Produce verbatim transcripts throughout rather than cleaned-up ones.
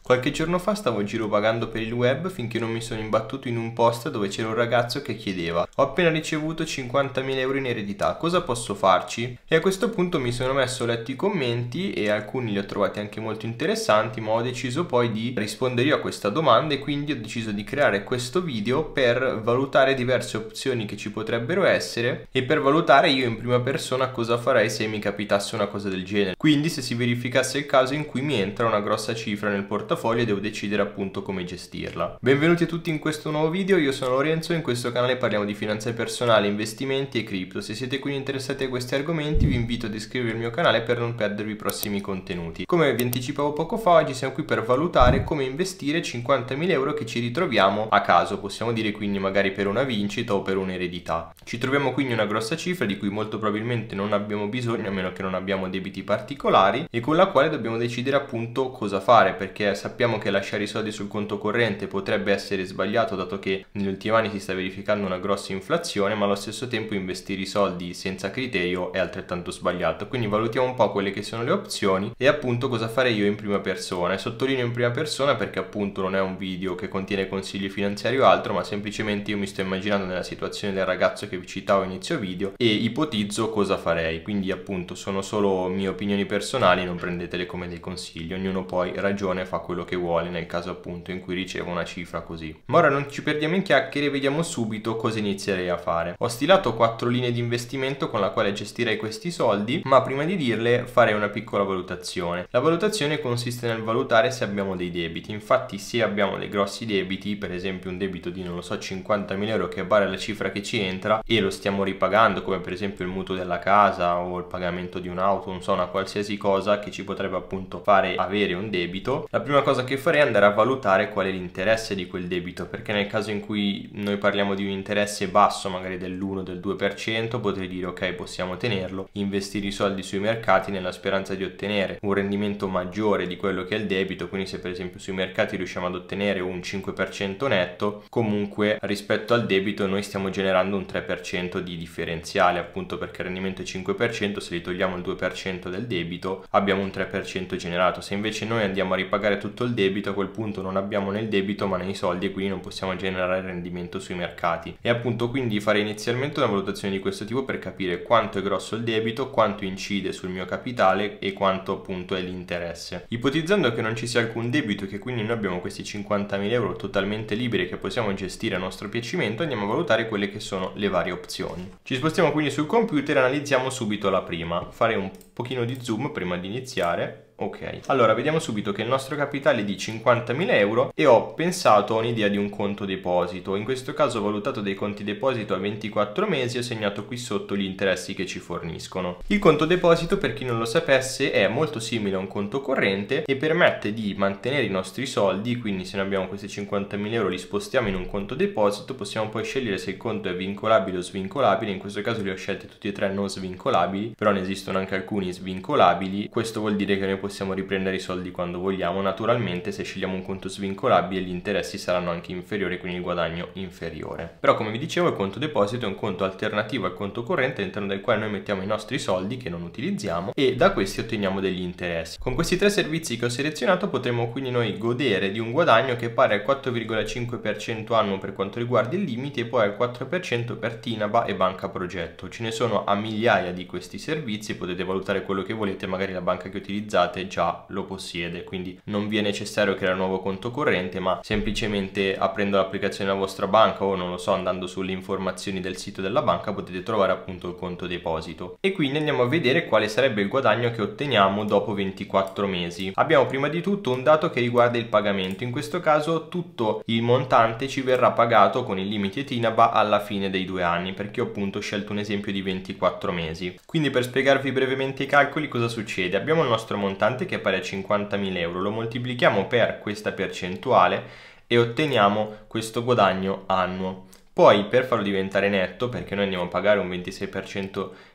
Qualche giorno fa stavo girovagando per il web finché non mi sono imbattuto in un post dove c'era un ragazzo che chiedeva: ho appena ricevuto cinquantamila euro in eredità, cosa posso farci? E a questo punto mi sono messo a letto i commenti e alcuni li ho trovati anche molto interessanti, ma ho deciso poi di rispondere io a questa domanda e quindi ho deciso di creare questo video per valutare diverse opzioni che ci potrebbero essere e per valutare io in prima persona cosa farei se mi capitasse una cosa del genere. Quindi se si verificasse il caso in cui mi entra una grossa cifra nel portafoglio e devo decidere appunto come gestirla. Benvenuti a tutti in questo nuovo video, io sono Lorenzo e in questo canale parliamo di finanza personale, investimenti e cripto. Se siete quindi interessati a questi argomenti vi invito ad iscrivervi al mio canale per non perdervi i prossimi contenuti. Come vi anticipavo poco fa, oggi siamo qui per valutare come investire cinquantamila euro che ci ritroviamo a caso, possiamo dire, quindi magari per una vincita o per un'eredità. Ci troviamo quindi una grossa cifra di cui molto probabilmente non abbiamo bisogno, a meno che non abbiamo debiti particolari, e con la quale dobbiamo decidere appunto cosa fare, perché sappiamo che lasciare i soldi sul conto corrente potrebbe essere sbagliato, dato che negli ultimi anni si sta verificando una grossa inflazione, ma allo stesso tempo investire i soldi senza criterio è altrettanto sbagliato. Quindi valutiamo un po' quelle che sono le opzioni e appunto cosa farei io in prima persona. E sottolineo in prima persona perché appunto non è un video che contiene consigli finanziari o altro, ma semplicemente io mi sto immaginando nella situazione del ragazzo che vi citavo a inizio video e ipotizzo cosa farei. Quindi appunto sono solo mie opinioni personali, non prendetele come dei consigli, ognuno poi ragiona e fa quello che vuole nel caso appunto in cui riceva una cifra così. Ma ora non ci perdiamo in chiacchiere, vediamo subito cosa inizierei a fare. Ho stilato quattro linee di investimento con la quale gestirei questi soldi, ma prima di dirle farei una piccola valutazione. La valutazione consiste nel valutare se abbiamo dei debiti. Infatti se abbiamo dei grossi debiti, per esempio un debito di non lo so cinquantamila euro che vale la cifra che ci entra e lo stiamo ripagando, come per esempio il mutuo della casa o il pagamento di un'auto, non so, una qualsiasi cosa che ci potrebbe appunto fare avere un debito, la prima cosa che farei è andare a valutare qual è l'interesse di quel debito, perché nel caso in cui noi parliamo di un interesse basso, magari dell'uno del due per cento, potrei dire ok, possiamo tenerlo, investire i soldi sui mercati nella speranza di ottenere un rendimento maggiore di quello che è il debito. Quindi se per esempio sui mercati riusciamo ad ottenere un cinque per cento netto, comunque rispetto al debito noi stiamo generando un tre per cento di differenziale, appunto perché il rendimento è cinque per cento, se li togliamo il due per cento del debito abbiamo un tre per cento generato. Se invece noi andiamo a ripagare tutto il debito, a quel punto non abbiamo né il debito ma né i soldi e quindi non possiamo generare rendimento sui mercati. E appunto quindi farei inizialmente una valutazione di questo tipo per capire quanto è grosso il debito, quanto incide sul mio capitale e quanto appunto è l'interesse. Ipotizzando che non ci sia alcun debito e che quindi noi abbiamo questi cinquantamila euro totalmente liberi che possiamo gestire a nostro piacimento, andiamo a valutare quelle che sono le varie opzioni. Ci spostiamo quindi sul computer e analizziamo subito la prima. Farei un pochino di zoom prima di iniziare. Ok, allora vediamo subito che il nostro capitale è di cinquantamila euro e ho pensato a un'idea di un conto deposito. In questo caso ho valutato dei conti deposito a ventiquattro mesi e ho segnato qui sotto gli interessi che ci forniscono. Il conto deposito, per chi non lo sapesse, è molto simile a un conto corrente e permette di mantenere i nostri soldi. Quindi se noi abbiamo questi cinquantamila euro li spostiamo in un conto deposito, possiamo poi scegliere se il conto è vincolabile o svincolabile. In questo caso li ho scelti tutti e tre non svincolabili, però ne esistono anche alcuni svincolabili. Questo vuol dire che noi possiamo riprendere i soldi quando vogliamo. Naturalmente se scegliamo un conto svincolabile gli interessi saranno anche inferiori, quindi il guadagno inferiore. Però come vi dicevo il conto deposito è un conto alternativo al conto corrente all'interno del quale noi mettiamo i nostri soldi che non utilizziamo e da questi otteniamo degli interessi. Con questi tre servizi che ho selezionato potremo quindi noi godere di un guadagno che è pari al quattro virgola cinque per cento annuo per quanto riguarda i limiti e poi al quattro per cento per Tinaba e Banca Progetto. Ce ne sono a migliaia di questi servizi, potete valutare quello che volete, magari la banca che utilizzate già lo possiede, quindi non vi è necessario creare un nuovo conto corrente, ma semplicemente aprendo l'applicazione della vostra banca o non lo so andando sulle informazioni del sito della banca potete trovare appunto il conto deposito. E quindi andiamo a vedere quale sarebbe il guadagno che otteniamo dopo ventiquattro mesi. Abbiamo prima di tutto un dato che riguarda il pagamento. In questo caso tutto il montante ci verrà pagato con il limite Tinaba alla fine dei due anni, perché ho appunto scelto un esempio di ventiquattro mesi. Quindi per spiegarvi brevemente i calcoli, cosa succede? Abbiamo il nostro montante che è pari a cinquantamila euro, lo moltiplichiamo per questa percentuale e otteniamo questo guadagno annuo. Poi per farlo diventare netto, perché noi andiamo a pagare un ventisei per cento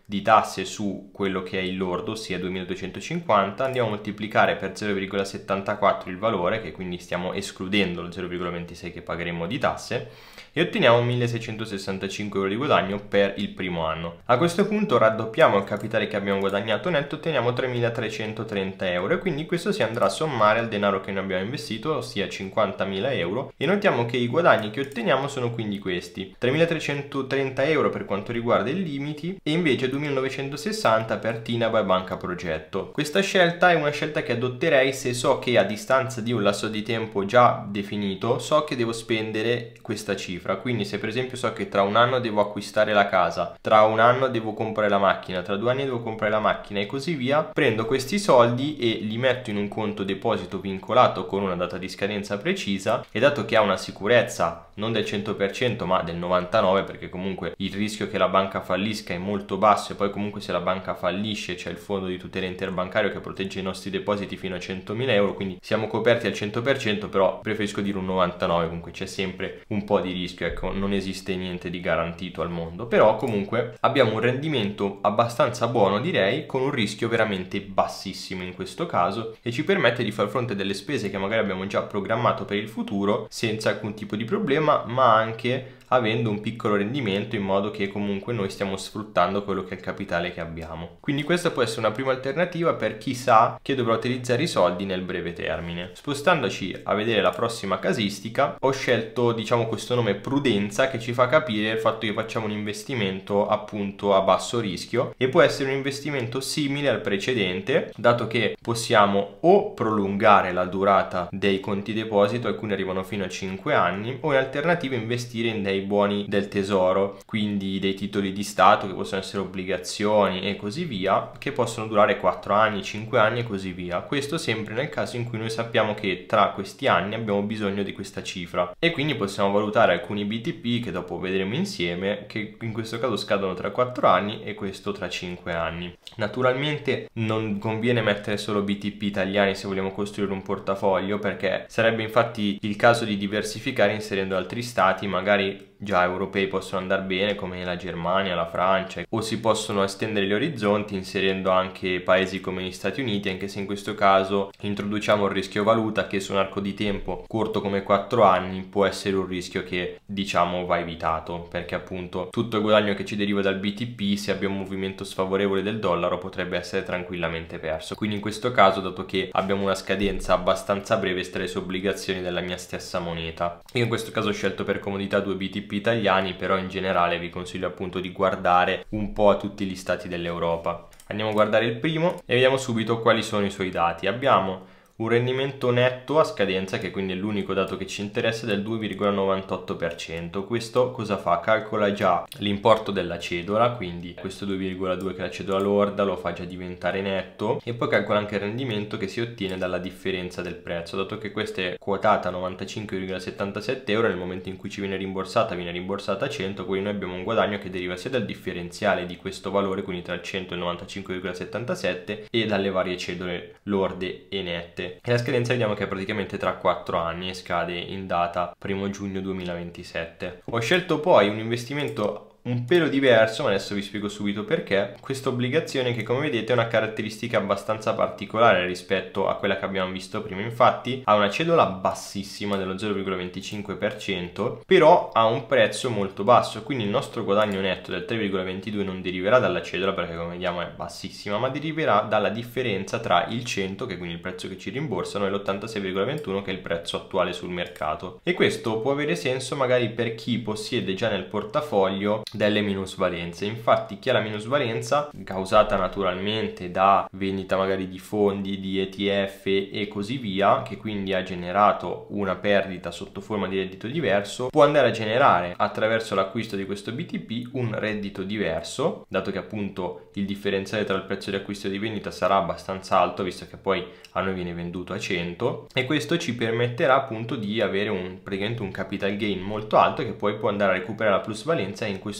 di tasse su quello che è il lordo, ossia duemiladuecentocinquanta, andiamo a moltiplicare per zero virgola settantaquattro il valore, che quindi stiamo escludendo lo zero virgola ventisei che pagheremo di tasse, e otteniamo milleseicentosessantacinque euro di guadagno per il primo anno. A questo punto raddoppiamo il capitale che abbiamo guadagnato netto, otteniamo tremilatrecentotrenta euro, e quindi questo si andrà a sommare al denaro che noi abbiamo investito, ossia cinquantamila euro, e notiamo che i guadagni che otteniamo sono quindi questi: tremilatrecentotrenta euro per quanto riguarda i limiti e invece duemilanovecentosessanta per Tinaba e Banca Progetto. Questa scelta è una scelta che adotterei se so che a distanza di un lasso di tempo già definito so che devo spendere questa cifra. Quindi se per esempio so che tra un anno devo acquistare la casa, tra un anno devo comprare la macchina, tra due anni devo comprare la macchina e così via, prendo questi soldi e li metto in un conto deposito vincolato con una data di scadenza precisa, e dato che ha una sicurezza non del cento per cento ma del novantanove per cento, perché comunque il rischio che la banca fallisca è molto basso, e poi comunque se la banca fallisce c'è il fondo di tutela interbancario che protegge i nostri depositi fino a centomila euro, quindi siamo coperti al cento per cento, però preferisco dire un novantanove, comunque c'è sempre un po' di rischio, ecco, non esiste niente di garantito al mondo, però comunque abbiamo un rendimento abbastanza buono, direi, con un rischio veramente bassissimo in questo caso, e ci permette di far fronte a delle spese che magari abbiamo già programmato per il futuro senza alcun tipo di problema, ma anche avendo un piccolo rendimento, in modo che comunque noi stiamo sfruttando quello che è il capitale che abbiamo. Quindi questa può essere una prima alternativa per chi sa che dovrà utilizzare i soldi nel breve termine. Spostandoci a vedere la prossima casistica, ho scelto, diciamo, questo nome prudenza, che ci fa capire il fatto che facciamo un investimento appunto a basso rischio, e può essere un investimento simile al precedente, dato che possiamo o prolungare la durata dei conti deposito, alcuni arrivano fino a cinque anni, o in alternativa investire in dei buoni del tesoro, quindi dei titoli di Stato che possono essere obbligazioni e così via, che possono durare quattro anni, cinque anni e così via. Questo sempre nel caso in cui noi sappiamo che tra questi anni abbiamo bisogno di questa cifra, e quindi possiamo valutare alcuni B T P che dopo vedremo insieme, che in questo caso scadono tra quattro anni e questo tra cinque anni. Naturalmente non conviene mettere solo B T P italiani se vogliamo costruire un portafoglio, perché sarebbe infatti il caso di diversificare inserendo altri stati, magari già europei possono andare bene come la Germania, la Francia, o si possono estendere gli orizzonti inserendo anche paesi come gli Stati Uniti, anche se in questo caso introduciamo il rischio valuta, che su un arco di tempo corto come quattro anni può essere un rischio che diciamo va evitato, perché appunto tutto il guadagno che ci deriva dal B T P, se abbiamo un movimento sfavorevole del dollaro, potrebbe essere tranquillamente perso. Quindi in questo caso, dato che abbiamo una scadenza abbastanza breve, starei su obbligazioni della mia stessa moneta. Io in questo caso ho scelto per comodità due B T P italiani, però in generale vi consiglio appunto di guardare un po' a tutti gli stati dell'Europa. Andiamo a guardare il primo e vediamo subito quali sono i suoi dati. Abbiamo un rendimento netto a scadenza, che quindi è l'unico dato che ci interessa, del due virgola novantotto per cento. Questo cosa fa? Calcola già l'importo della cedola, quindi questo due virgola due che è la cedola lorda lo fa già diventare netto, e poi calcola anche il rendimento che si ottiene dalla differenza del prezzo, dato che questa è quotata a novantacinque virgola settantasette euro, nel momento in cui ci viene rimborsata viene rimborsata a cento, quindi noi abbiamo un guadagno che deriva sia dal differenziale di questo valore, quindi tra il cento e il novantacinque virgola settantasette, e dalle varie cedole lorde e nette. E la scadenza vediamo che è praticamente tra quattro anni e scade in data primo giugno duemilaventisette. Ho scelto poi un investimento un pelo diverso, ma adesso vi spiego subito perché. Questa obbligazione, che come vedete è una caratteristica abbastanza particolare rispetto a quella che abbiamo visto prima, infatti ha una cedola bassissima dello zero virgola venticinque per cento, però ha un prezzo molto basso, quindi il nostro guadagno netto del tre virgola ventidue non deriverà dalla cedola, perché come vediamo è bassissima, ma deriverà dalla differenza tra il cento, che è quindi il prezzo che ci rimborsano, e l'ottantasei virgola ventuno, che è il prezzo attuale sul mercato. E questo può avere senso magari per chi possiede già nel portafoglio delle minusvalenze. Infatti chi ha la minusvalenza, causata naturalmente da vendita magari di fondi, di E T F e così via, che quindi ha generato una perdita sotto forma di reddito diverso, può andare a generare attraverso l'acquisto di questo B T P un reddito diverso, dato che appunto il differenziale tra il prezzo di acquisto e di vendita sarà abbastanza alto, visto che poi a noi viene venduto a cento, e questo ci permetterà appunto di avere un praticamente un capital gain molto alto, che poi può andare a recuperare la plusvalenza, e in questo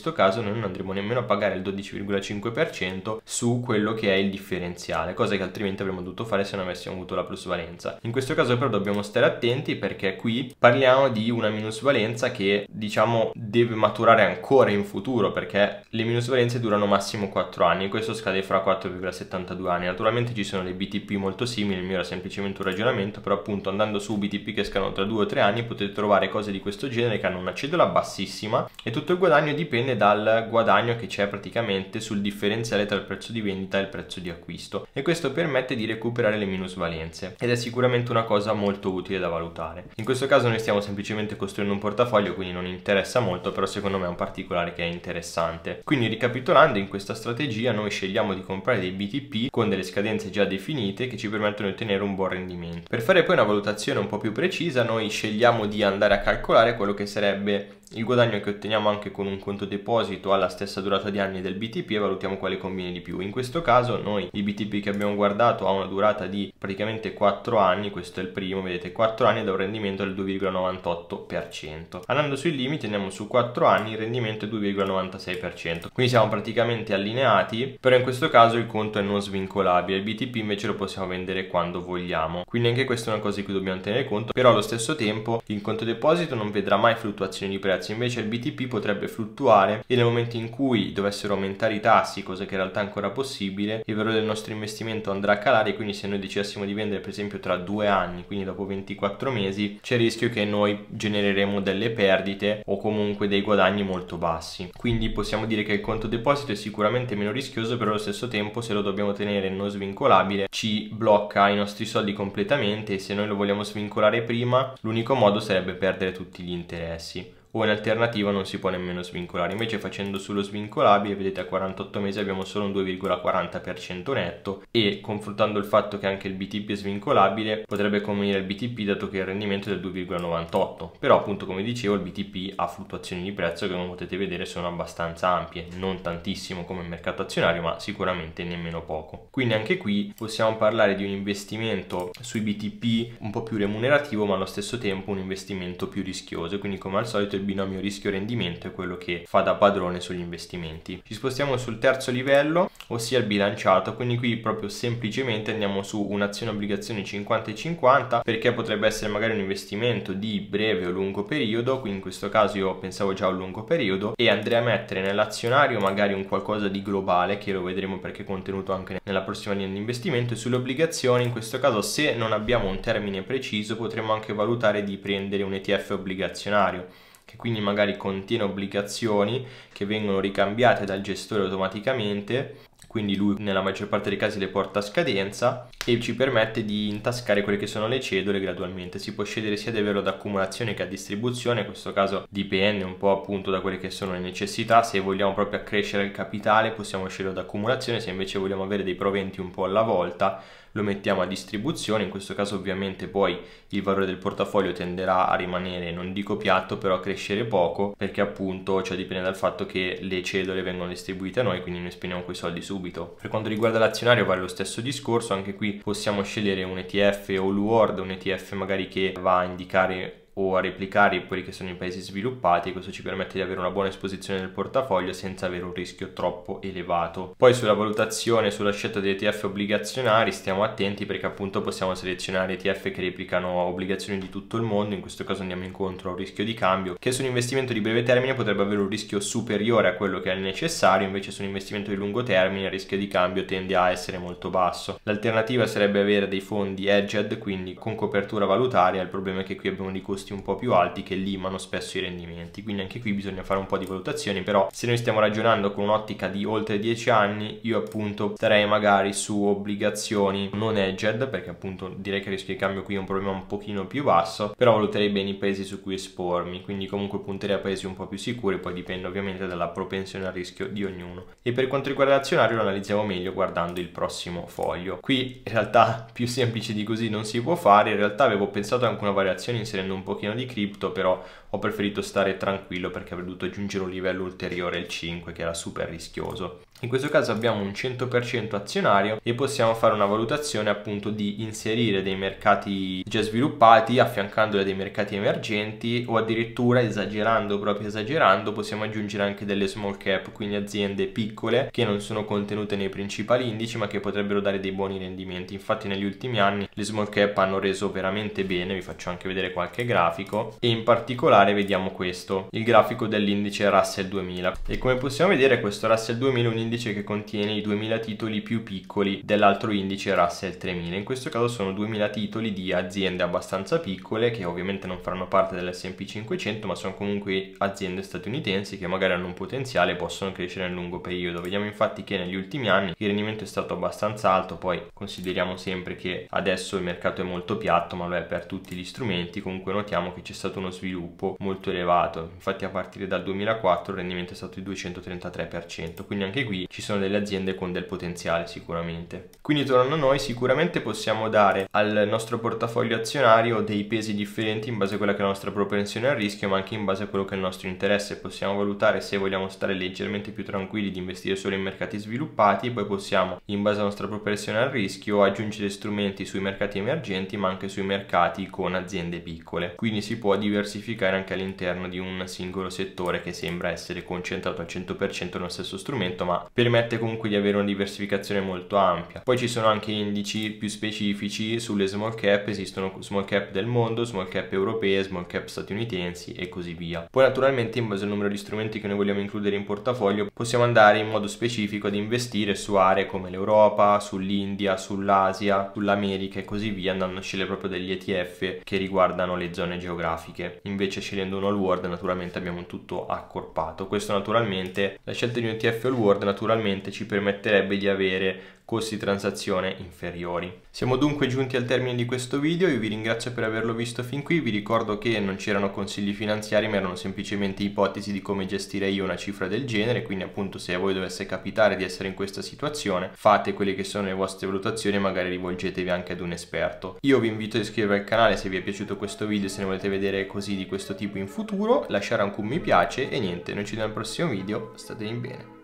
questo caso noi non andremo nemmeno a pagare il dodici virgola cinque per cento su quello che è il differenziale, cosa che altrimenti avremmo dovuto fare se non avessimo avuto la plusvalenza. In questo caso però dobbiamo stare attenti, perché qui parliamo di una minusvalenza che diciamo deve maturare ancora in futuro, perché le minusvalenze durano massimo quattro anni e questo scade fra quattro virgola settantadue anni. Naturalmente ci sono dei B T P molto simili, il mio era semplicemente un ragionamento, però appunto andando su B T P che scadono tra due o tre anni potete trovare cose di questo genere che hanno una cedola bassissima e tutto il guadagno dipende dal guadagno che c'è praticamente sul differenziale tra il prezzo di vendita e il prezzo di acquisto, e questo permette di recuperare le minusvalenze ed è sicuramente una cosa molto utile da valutare. In questo caso noi stiamo semplicemente costruendo un portafoglio, quindi non interessa molto, però secondo me è un particolare che è interessante. Quindi ricapitolando, in questa strategia noi scegliamo di comprare dei B T P con delle scadenze già definite che ci permettono di ottenere un buon rendimento. Per fare poi una valutazione un po' più precisa noi scegliamo di andare a calcolare quello che sarebbe il guadagno che otteniamo anche con un conto deposito alla stessa durata di anni del B T P e valutiamo quale conviene di più. In questo caso noi il B T P che abbiamo guardato ha una durata di praticamente quattro anni, questo è il primo, vedete quattro anni, da un rendimento del due virgola novantotto per cento. Andando sui limiti andiamo su quattro anni, il rendimento è due virgola novantasei per cento, quindi siamo praticamente allineati, però in questo caso il conto è non svincolabile, il B T P invece lo possiamo vendere quando vogliamo, quindi anche questa è una cosa di cui dobbiamo tenere conto. Però allo stesso tempo il conto deposito non vedrà mai fluttuazioni di prezzo, invece il B T P potrebbe fluttuare e nel momento in cui dovessero aumentare i tassi, cosa che in realtà è ancora possibile, il valore del nostro investimento andrà a calare, quindi se noi decidessimo di vendere per esempio tra due anni, quindi dopo ventiquattro mesi, c'è il rischio che noi genereremo delle perdite o comunque dei guadagni molto bassi. Quindi possiamo dire che il conto deposito è sicuramente meno rischioso, però allo stesso tempo se lo dobbiamo tenere non svincolabile ci blocca i nostri soldi completamente, e se noi lo vogliamo svincolare prima l'unico modo sarebbe perdere tutti gli interessi, o in alternativa non si può nemmeno svincolare. Invece facendo sullo svincolabile, vedete a quarantotto mesi abbiamo solo un due virgola quaranta per cento netto, e confrontando il fatto che anche il B T P è svincolabile potrebbe convenire il B T P dato che il rendimento è del due virgola novantotto, però appunto come dicevo il B T P ha fluttuazioni di prezzo che come potete vedere sono abbastanza ampie, non tantissimo come il mercato azionario ma sicuramente nemmeno poco. Quindi anche qui possiamo parlare di un investimento sui B T P un po' più remunerativo ma allo stesso tempo un investimento più rischioso, quindi come al solito il binomio rischio-rendimento è quello che fa da padrone sugli investimenti. Ci spostiamo sul terzo livello, ossia il bilanciato, quindi qui proprio semplicemente andiamo su un'azione obbligazioni cinquanta e cinquanta, perché potrebbe essere magari un investimento di breve o lungo periodo, quindi in questo caso io pensavo già a un lungo periodo, e andrei a mettere nell'azionario magari un qualcosa di globale, che lo vedremo perché è contenuto anche nella prossima linea di investimento, e sulle obbligazioni in questo caso se non abbiamo un termine preciso potremmo anche valutare di prendere un E T F obbligazionario, che quindi magari contiene obbligazioni che vengono ricambiate dal gestore automaticamente, quindi lui nella maggior parte dei casi le porta a scadenza e ci permette di intascare quelle che sono le cedole gradualmente. Si può scegliere sia di averlo ad accumulazione che a distribuzione, in questo caso dipende un po' appunto da quelle che sono le necessità. Se vogliamo proprio accrescere il capitale possiamo sceglierlo ad accumulazione, se invece vogliamo avere dei proventi un po' alla volta lo mettiamo a distribuzione. In questo caso ovviamente poi il valore del portafoglio tenderà a rimanere, non dico piatto, però a crescere poco, perché appunto cioè dipende dal fatto che le cedole vengono distribuite a noi, quindi noi spendiamo quei soldi subito. Per quanto riguarda l'azionario vale lo stesso discorso, anche qui possiamo scegliere un E T F all world, un E T F magari che va a indicare o a replicare quelli che sono i paesi sviluppati. Questo ci permette di avere una buona esposizione del portafoglio senza avere un rischio troppo elevato. Poi sulla valutazione, sulla scelta degli E T F obbligazionari stiamo attenti, perché appunto possiamo selezionare E T F che replicano obbligazioni di tutto il mondo, in questo caso andiamo incontro a un rischio di cambio che su un investimento di breve termine potrebbe avere un rischio superiore a quello che è necessario, invece su un investimento di lungo termine il rischio di cambio tende a essere molto basso. L'alternativa sarebbe avere dei fondi hedged, quindi con copertura valutaria. Il problema è che qui abbiamo dei costi un po' più alti che limano spesso i rendimenti, quindi anche qui bisogna fare un po' di valutazioni. Però se noi stiamo ragionando con un'ottica di oltre dieci anni, io appunto starei magari su obbligazioni non hedged, perché appunto direi che il rischio di cambio qui è un problema un pochino più basso, però valuterei bene i paesi su cui espormi, quindi comunque punterei a paesi un po' più sicuri, poi dipende ovviamente dalla propensione al rischio di ognuno. E per quanto riguarda l'azionario lo analizziamo meglio guardando il prossimo foglio. Qui in realtà più semplice di così non si può fare, in realtà avevo pensato anche una variazione inserendo un pochino di cripto, però ho preferito stare tranquillo perché avrei dovuto aggiungere un livello ulteriore, il cinque, che era super rischioso. In questo caso abbiamo un cento per cento azionario e possiamo fare una valutazione appunto di inserire dei mercati già sviluppati affiancandoli a dei mercati emergenti, o addirittura, esagerando, proprio esagerando, possiamo aggiungere anche delle small cap, quindi aziende piccole che non sono contenute nei principali indici ma che potrebbero dare dei buoni rendimenti. Infatti negli ultimi anni le small cap hanno reso veramente bene, vi faccio anche vedere qualche grafico, e in particolare vediamo questo, il grafico dell'indice Russell duemila, e come possiamo vedere questo Russell duemila è un indice che contiene i duemila titoli più piccoli dell'altro indice Russell tremila. In questo caso sono duemila titoli di aziende abbastanza piccole che ovviamente non faranno parte dell'esse and pi cinquecento, ma sono comunque aziende statunitensi che magari hanno un potenziale e possono crescere nel lungo periodo. Vediamo infatti che negli ultimi anni il rendimento è stato abbastanza alto, poi consideriamo sempre che adesso il mercato è molto piatto, ma lo è per tutti gli strumenti. Comunque notiamo che c'è stato uno sviluppo molto elevato, infatti a partire dal duemilaquattro il rendimento è stato di duecentotrentatré per cento, quindi anche qui ci sono delle aziende con del potenziale sicuramente. Quindi tornando a noi, sicuramente possiamo dare al nostro portafoglio azionario dei pesi differenti in base a quella che è la nostra propensione al rischio, ma anche in base a quello che è il nostro interesse. Possiamo valutare se vogliamo stare leggermente più tranquilli di investire solo in mercati sviluppati, e poi possiamo, in base alla nostra propensione al rischio, aggiungere strumenti sui mercati emergenti ma anche sui mercati con aziende piccole. Quindi si può diversificare anche all'interno di un singolo settore che sembra essere concentrato al cento per cento nello stesso strumento, ma permette comunque di avere una diversificazione molto ampia. Poi ci sono anche indici più specifici sulle small cap, esistono small cap del mondo, small cap europee, small cap statunitensi e così via. Poi naturalmente in base al numero di strumenti che noi vogliamo includere in portafoglio possiamo andare in modo specifico ad investire su aree come l'Europa, sull'India, sull'Asia, sull'America e così via, andando a scegliere proprio degli E T F che riguardano le zone geografiche. Invece scegliendo un all world naturalmente abbiamo tutto accorpato. Questo naturalmente, la scelta di un E T F all world naturalmente ci permetterebbe di avere costi di transazione inferiori. Siamo dunque giunti al termine di questo video, io vi ringrazio per averlo visto fin qui, vi ricordo che non c'erano consigli finanziari ma erano semplicemente ipotesi di come gestire io una cifra del genere, quindi appunto se a voi dovesse capitare di essere in questa situazione fate quelle che sono le vostre valutazioni e magari rivolgetevi anche ad un esperto. Io vi invito ad iscrivervi al canale se vi è piaciuto questo video, se ne volete vedere così di questo tipo in futuro, lasciare anche un mi piace e niente, noi ci vediamo al prossimo video, state bene.